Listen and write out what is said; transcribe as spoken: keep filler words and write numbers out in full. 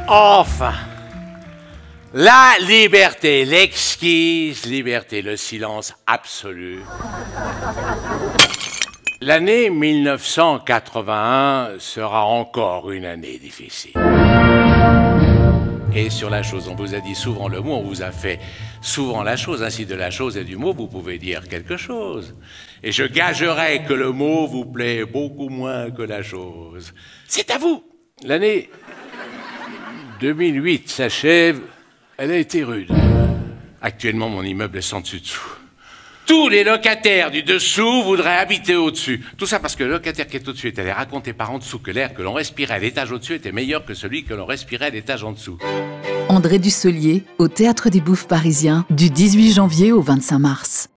Enfin, la liberté, l'exquise liberté, le silence absolu. L'année mille neuf cent quatre-vingt-un sera encore une année difficile. Et sur la chose, on vous a dit souvent le mot, on vous a fait souvent la chose. Ainsi, de la chose et du mot, vous pouvez dire quelque chose. Et je gagerais que le mot vous plaît beaucoup moins que la chose. C'est à vous. L'année deux mille huit s'achève. Elle a été rude. Actuellement, mon immeuble est sans dessus-dessous. Tous les locataires du dessous voudraient habiter au-dessus. Tout ça parce que le locataire qui est au-dessus est allé raconter par en dessous que l'air que l'on respirait à l'étage au-dessus était meilleur que celui que l'on respirait à l'étage en dessous. André Dussolier, au Théâtre des Bouffes parisiens, du dix-huit janvier au vingt-cinq mars.